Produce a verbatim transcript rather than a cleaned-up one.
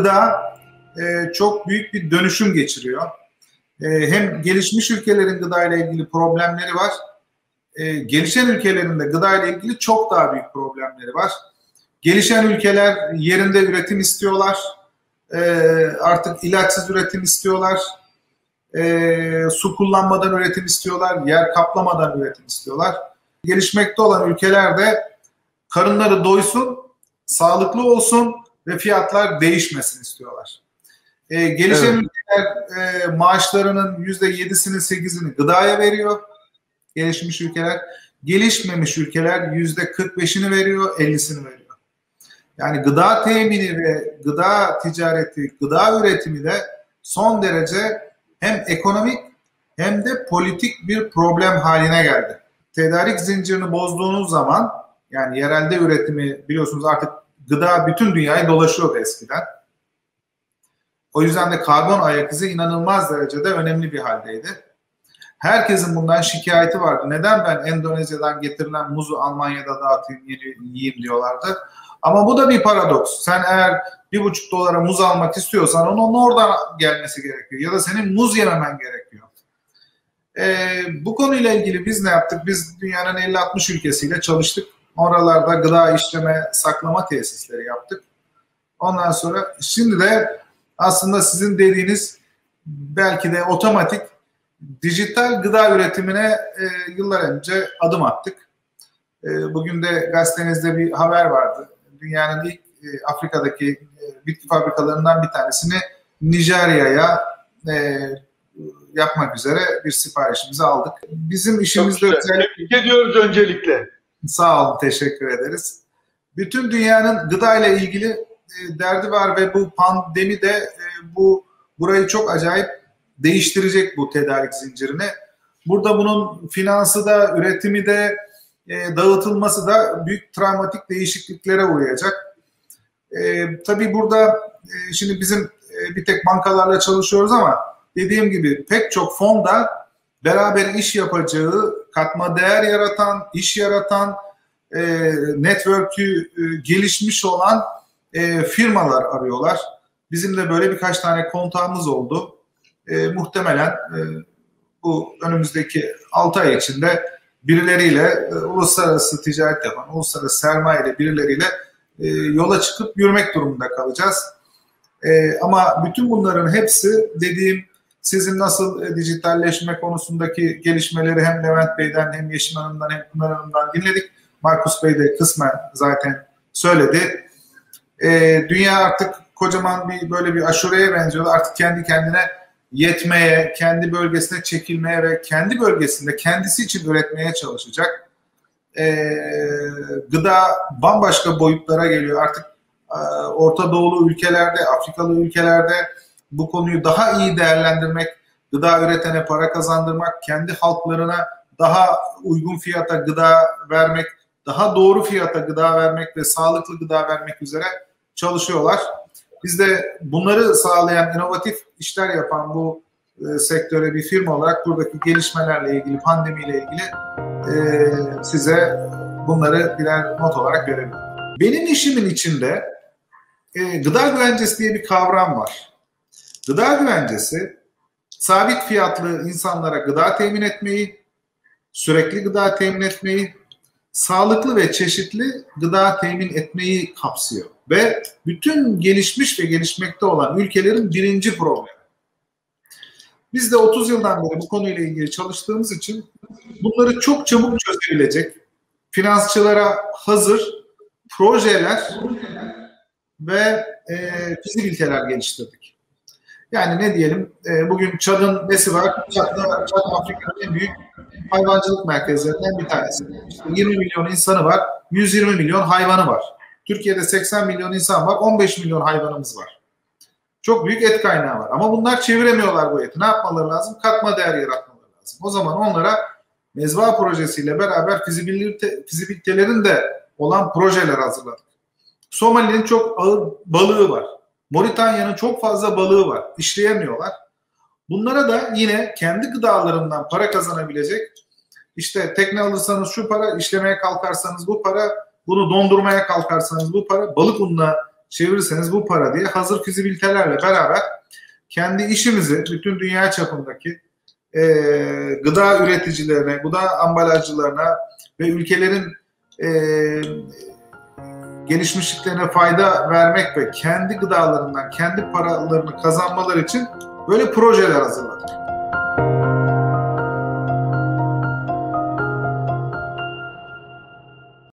gıda e, çok büyük bir dönüşüm geçiriyor. E, hem gelişmiş ülkelerin gıda ile ilgili problemleri var. E, gelişen ülkelerin de gıda ile ilgili çok daha büyük problemleri var. Gelişen ülkeler yerinde üretim istiyorlar. E, artık ilaçsız üretim istiyorlar. E, su kullanmadan üretim istiyorlar. Yer kaplamadan üretim istiyorlar. Gelişmekte olan ülkeler de karınları doysun, sağlıklı olsun ve fiyatlar değişmesin istiyorlar. E, gelişen evet. ülkeler e, maaşlarının yüzde yedisini sekizini gıdaya veriyor. Gelişmiş ülkeler. Gelişmemiş ülkeler yüzde kırk beşini veriyor, ellisini veriyor. Yani gıda temini ve gıda ticareti, gıda üretimi de son derece hem ekonomik hem de politik bir problem haline geldi. Tedarik zincirini bozduğunuz zaman, yani yerelde üretimi biliyorsunuz artık gıda bütün dünyayı dolaşıyordu eskiden. O yüzden de karbon ayak izi inanılmaz derecede önemli bir haldeydi. Herkesin bundan şikayeti vardı. Neden ben Endonezya'dan getirilen muzu Almanya'da dağıtayım, yiyeyim diyorlardı. Ama bu da bir paradoks. Sen eğer bir buçuk dolara muz almak istiyorsan onun oradan gelmesi gerekiyor. Ya da senin muz yememen gerekiyor. Ee, bu konuyla ilgili biz ne yaptık? Biz dünyanın elli altmış ülkesiyle çalıştık. Oralarda gıda işleme, saklama tesisleri yaptık. Ondan sonra şimdi de aslında sizin dediğiniz belki de otomatik dijital gıda üretimine e, yıllar önce adım attık. E, bugün de gazetenizde bir haber vardı. Dünyanın ilk e, Afrika'daki e, bitki fabrikalarından bir tanesini Nijerya'ya e, yapmak üzere bir siparişimizi aldık. Bizim işimizde özellikle... Tebrik ediyoruz öncelikle. Sağ olun, teşekkür ederiz. Bütün dünyanın gıda ile ilgili e, derdi var ve bu pandemi de e, bu burayı çok acayip değiştirecek, bu tedarik zincirini. Burada bunun finansı da, üretimi de, e, dağıtılması da büyük travmatik değişikliklere uğrayacak. E, tabii burada e, şimdi bizim e, bir tek bankalarla çalışıyoruz ama dediğim gibi pek çok fonda beraber iş yapacağı, katma değer yaratan, iş yaratan, e, network'ü e, gelişmiş olan e, firmalar arıyorlar. Bizim de böyle birkaç tane kontağımız oldu. E, muhtemelen e, bu önümüzdeki altı ay içinde birileriyle, e, uluslararası ticaret yapan, uluslararası sermayeyle birileriyle e, yola çıkıp yürümek durumunda kalacağız. E, ama bütün bunların hepsi dediğim, sizin nasıl e, dijitalleşme konusundaki gelişmeleri hem Levent Bey'den hem Yeşim Hanım'dan hem Pınar Hanım'dan dinledik. Markus Bey de kısmen zaten söyledi. E, dünya artık kocaman bir böyle bir aşureye benziyor. Artık kendi kendine yetmeye, kendi bölgesine çekilmeye ve kendi bölgesinde kendisi için üretmeye çalışacak. E, gıda bambaşka boyutlara geliyor. Artık e, Orta Doğulu ülkelerde, Afrikalı ülkelerde bu konuyu daha iyi değerlendirmek, gıda üretene para kazandırmak, kendi halklarına daha uygun fiyata gıda vermek, daha doğru fiyata gıda vermek ve sağlıklı gıda vermek üzere çalışıyorlar. Biz de bunları sağlayan, inovatif işler yapan bu e, sektöre bir firma olarak buradaki gelişmelerle ilgili, pandemiyle ilgili e, size bunları birer not olarak verelim. Benim işimin içinde e, gıda güvencesi diye bir kavram var. Gıda güvencesi, sabit fiyatlı insanlara gıda temin etmeyi, sürekli gıda temin etmeyi, sağlıklı ve çeşitli gıda temin etmeyi kapsıyor. Ve bütün gelişmiş ve gelişmekte olan ülkelerin birinci problemi. Biz de otuz yıldan beri bu konuyla ilgili çalıştığımız için bunları çok çabuk çözebilecek, finansçılara hazır projeler ve e, fizibiliteler geliştirdik. Yani ne diyelim, e, bugün Çad'ın nesi var? Çad'da, Çad Afrika'nın en büyük hayvancılık merkezlerinden bir tanesi. İşte yirmi milyon insanı var, yüz yirmi milyon hayvanı var. Türkiye'de seksen milyon insan var, on beş milyon hayvanımız var. Çok büyük et kaynağı var. Ama bunlar çeviremiyorlar bu eti. Ne yapmaları lazım? Katma değer yaratmaları lazım. O zaman onlara mezba projesiyle beraber fizibilite, fizibilitelerin de olan projeler hazırladık. Somali'nin çok ağır balığı var. Moritanya'nın çok fazla balığı var. İşleyemiyorlar. Bunlara da yine kendi gıdalarından para kazanabilecek, işte tekne alırsanız şu para, işlemeye kalkarsanız bu para, bunu dondurmaya kalkarsanız bu para, balık ununa çevirirseniz bu para diye hazır fizibilitelerle beraber kendi işimizi bütün dünya çapındaki e, gıda üreticilerine, gıda ambalajcılarına ve ülkelerin e, gelişmişliklerine fayda vermek ve kendi gıdalarından kendi paralarını kazanmaları için böyle projeler hazırladık.